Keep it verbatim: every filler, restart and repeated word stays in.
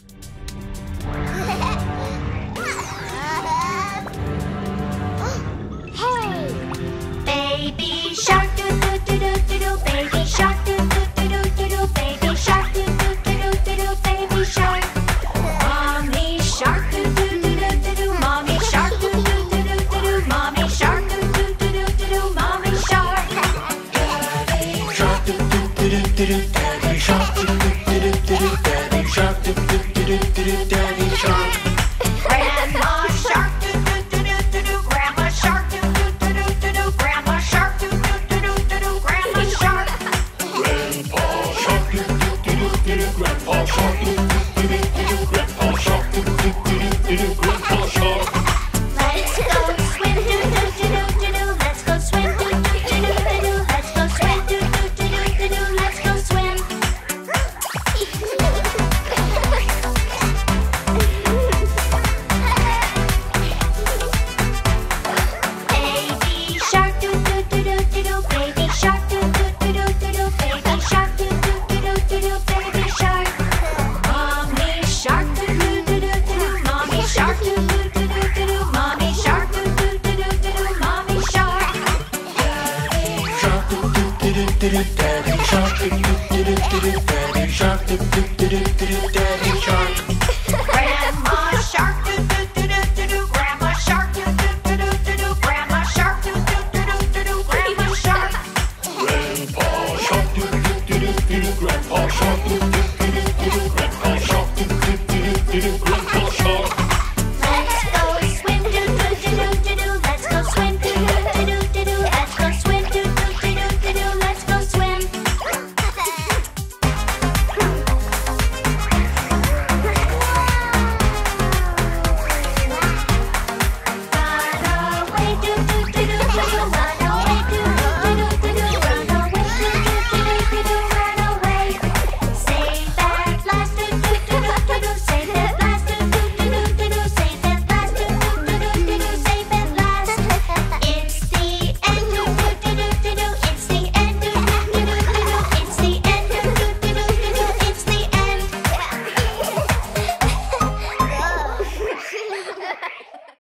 Baby shark, do do do do do do. Baby shark, do do do do do do. Baby shark, do do do do do do. Baby shark. Mommy shark, do do do do do do. Mommy shark, do do do do do do. Mommy shark, do do do do do do. Mommy shark. Daddy shark, do do do do do do. Daddy shark, do do do do do do. Daddy shark, do do do do do do. Daddy shark. Grandma shark, do do do do do do. Grandma shark, do do do do do do. Grandma shark, do do do do do do. Grandma shark. Grandpa shark, do do do do do do. Grandpa shark, do do do do do do. Grandpa shark, do do do do do. Grandpa shark. Let's go swim, do do do do do do. Let's go swim, do do do do do do. Let's go swim, do do do do do do. Let's go swim. Baby shark, do do do do do do. Baby shark, do do do do do do. Baby shark, do do do do do do. Baby shark. Mommy shark, do do do do do. Mommy shark, do do do do do do. Mommy shark, do do do do do do. Mommy shark. Shark, do do do do do do. Daddy shark, do do do do do do. Daddy shark, do do do do do do. Daddy shark. Grandma shark, do do do do do do. Grandma shark, do do do do do do. Grandma shark, do do do do do do. Grandma shark. Grandpa shark, do do do do do do. Grandpa shark, do do do do do. Grandpa shark, do do do do do. Grandpa shark.